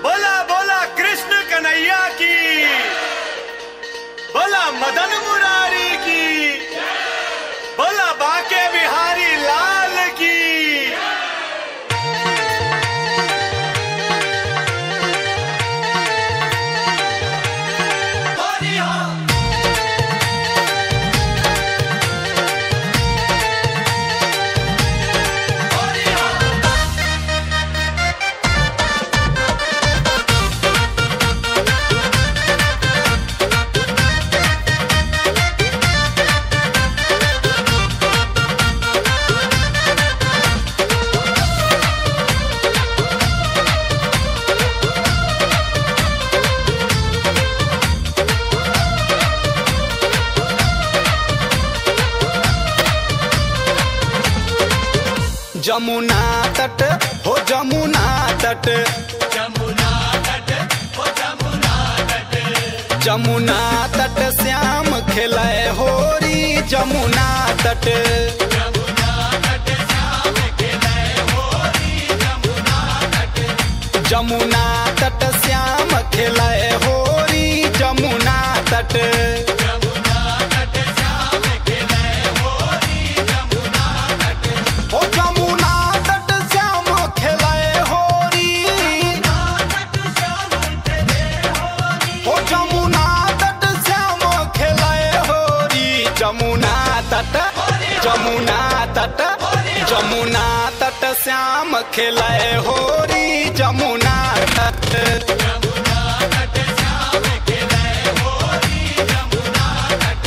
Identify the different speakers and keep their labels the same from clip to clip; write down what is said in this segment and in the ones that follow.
Speaker 1: बोला बोला कृष्ण कन्हैया की, बोला मदन मुरारी की, बोला बांके बिहारी लाल की।
Speaker 2: जमुना तट हो जमुना तट,
Speaker 1: जमुना तट हो जमुना तट,
Speaker 2: जमुना तट श्याम खेलाए होरी जमुना तट,
Speaker 1: जमुना तट श्याम खेलाए होरी जमुना तट,
Speaker 2: जमुना तट श्याम खेलाए होरी जमुना तट,
Speaker 1: जमुना तट श्याम खेलाए होरी जमुना तट,
Speaker 2: हो जमुना तट श्याम खेलाए होरी, हो जमुना तट श्याम खेलाए होरी जमुना तट, जमुना तट, जमुना तट श्याम खेलाए होरी जमुना तट।
Speaker 1: जमुना तट श्याम खेलाए होरी जमुना तट।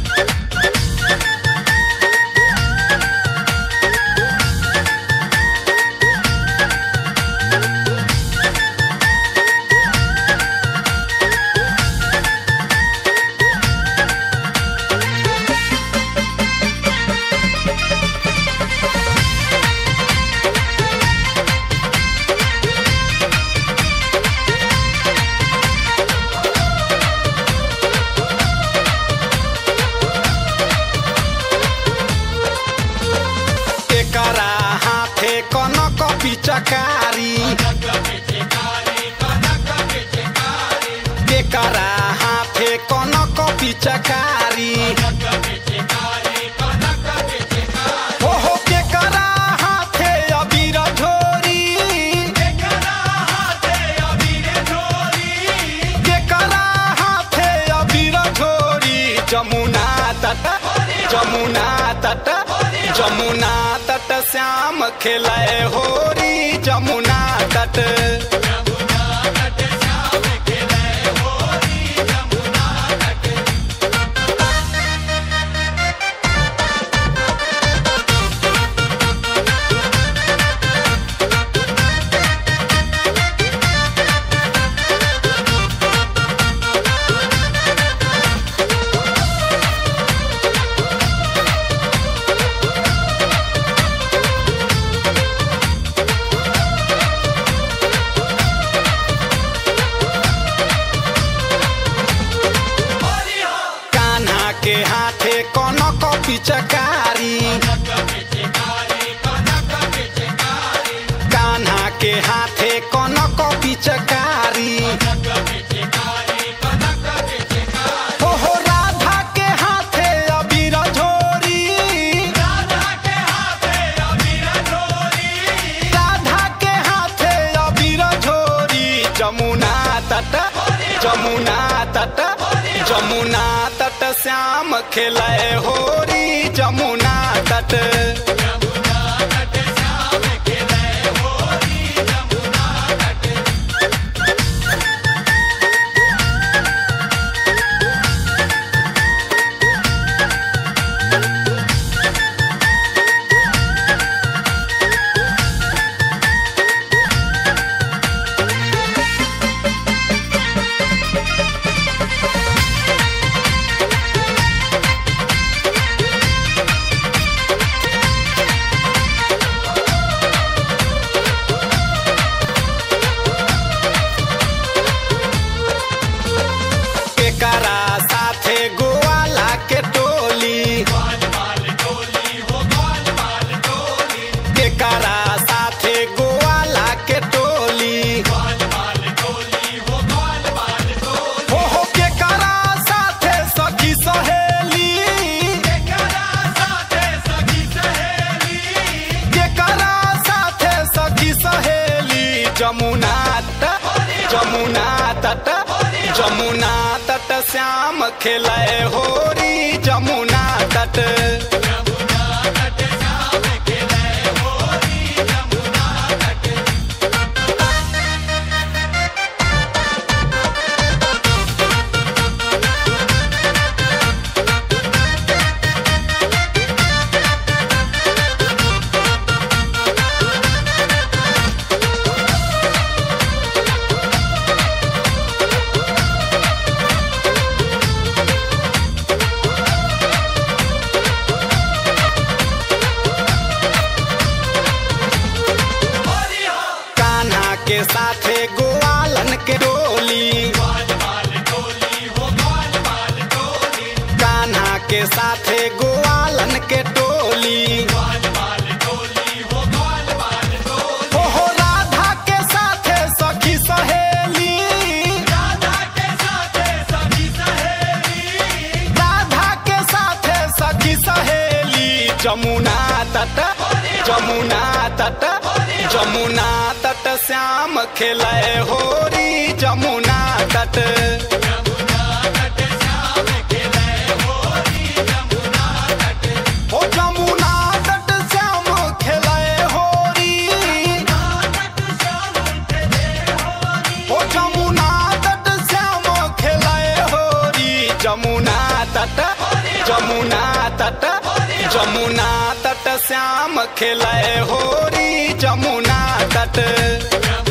Speaker 2: एकरा हाथे कनक पिचकारी, एकरा हाथे कनक पिचकारी, हो केकरा हाथे अबीर झोरी, केकरा हाथे अबीर झोरी जमुना तट, जमुना तट, जमुना तट श्याम खेलाए होरी जमुना तट,
Speaker 1: जमुना तट श्याम खेलाए होरी जमुना तट।
Speaker 2: कान्हा के हाथे कनक पिचकारी, कान्हा के हाथे कनक पिचकारी, हो राधा के हाथे अबीर झोरी, राधा के हाथे अबीर झोरी जमुना तट, जमुना तट, जमुना तट श्याम खेलाए होरी जमुना तट,
Speaker 1: जमुना तट श्याम खेलाए होरी जमुना तट।
Speaker 2: जमुना तट जमुना तट श्याम खेलाए होरी जमुना तट। के साथे गोवालन के डोली, कान्हा के साथे गोवालन के टोली, हो राधा के साथे सखी सहेली, राधा के साथे सखी सहेली। जमुना तट जमुना तट श्याम खेलाए होरी जमुना तट। ओ जमुना तट श्याम खेलाए होरी, ओ जमुना तट श्याम खेलाए होरी जमुना तट जमुना तट श्याम खेलाए होरी जमुना तट।